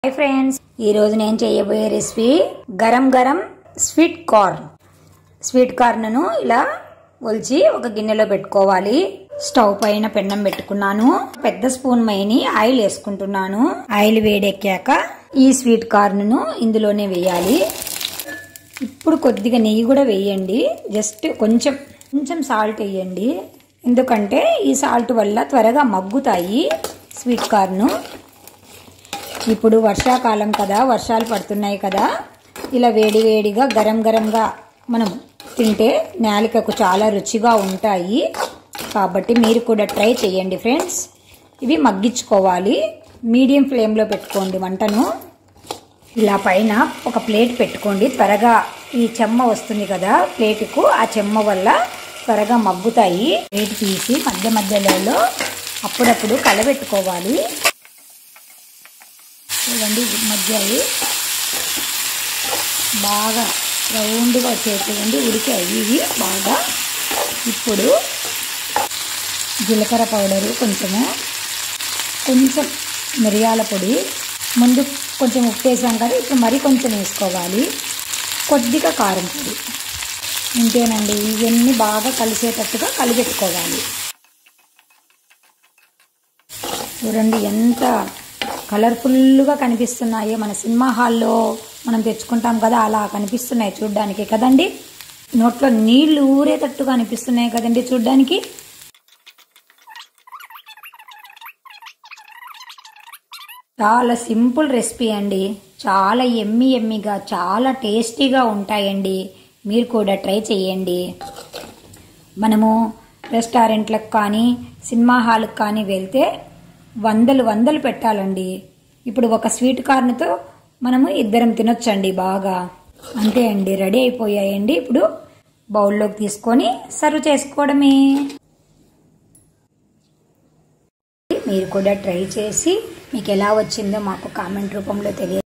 Hi friends, ఈ రోజు నేను చేయబోయే రెసిపీ గరం గరం స్వీట్ కార్న్. స్వీట్ కార్న్ ను ఇలా ఒలిచి ఒక గిన్నెలో పెట్టుకోవాలి. స్టవ్ పైన పెన్నం పెట్టుకున్నాను. పెద్ద స్పూన్ మైని ఆయిల్ వేసుకుంటున్నాను. ఆయిల్ వేడెక్కాక ఈ స్వీట్ కార్న్ ను ఇందులోనే వేయాలి. ఇప్పుడు కొద్దిగా నెయ్యి కూడా వేయండి. జస్ట్ కొంచెం సాల్ట్ వేయండి. ఎందుకంటే ఈ సాల్ట్ వల్ల త్వరగా మగ్గుతాయి స్వీట్ కార్న్. ఇప్పుడు వర్షాకాలం కదా, వర్షాలు పడుతున్నాయి కదా, ఇలా వేడివేడిగా గరం గరంగా మనం తింటే నాలుకకు చాలా రుచిగా ఉంటాయి. కాబట్టి మీరు కూడా ట్రై చేయండి ఫ్రెండ్స్. ఇవి మగ్గించుకోవాలి. మీడియం ఫ్లేమ్లో పెట్టుకోండి మంటను. ఇలా పైన ఒక ప్లేట్ పెట్టుకోండి. త్వరగా ఈ చెమ్మ వస్తుంది కదా ప్లేటుకు, ఆ చెమ్మ వల్ల త్వరగా మగ్గుతాయి. ప్లేట్ తీసి మధ్యలో అప్పుడప్పుడు కలబెట్టుకోవాలి. చూడండి, మగ్గాయి, బాగా రౌండ్గా వచ్చేసేయండి. ఉడికాయి ఇవి బాగా. ఇప్పుడు జీలకర్ర పౌడరు కొంచెం మిరియాల పొడి, ముందు కొంచెం ఉప్పు వేసాం కదా, ఇప్పుడు మరీ కొంచెం వేసుకోవాలి. కొద్దిగా కారం పొడి. ఇంతేనండి. ఇవన్నీ బాగా కలిసేటట్టుగా కలిపెట్టుకోవాలి. చూడండి ఎంత కలర్ఫుల్గా కనిపిస్తున్నాయి. మన సినిమా హాల్లో మనం తెచ్చుకుంటాం కదా, అలా కనిపిస్తున్నాయి చూడ్డానికి కదండి. నోట్లో నీళ్లు ఊరేటట్టుగా అనిపిస్తున్నాయి కదండి చూడ్డానికి. చాలా సింపుల్ రెసిపీ అండి. చాలా ఎమ్మిగా, చాలా టేస్టీగా ఉంటాయండి. మీరు కూడా ట్రై చేయండి. మనము రెస్టారెంట్లకు కానీ సినిమా హాల్కి కానీ వెళ్తే వందలు పెట్టాలండి. ఇప్పుడు ఒక స్వీట్ కార్న్తో మనము ఇద్దరం తినొచ్చండి బాగా. అంతే అండి, రెడీ అయిపోయాయండి. ఇప్పుడు బౌల్లోకి తీసుకొని సర్వ్ చేసుకోవడమే. మీరు కూడా ట్రై చేసి మీకు ఎలా వచ్చిందో మాకు కామెంట్ రూపంలో తెలియజేయండి.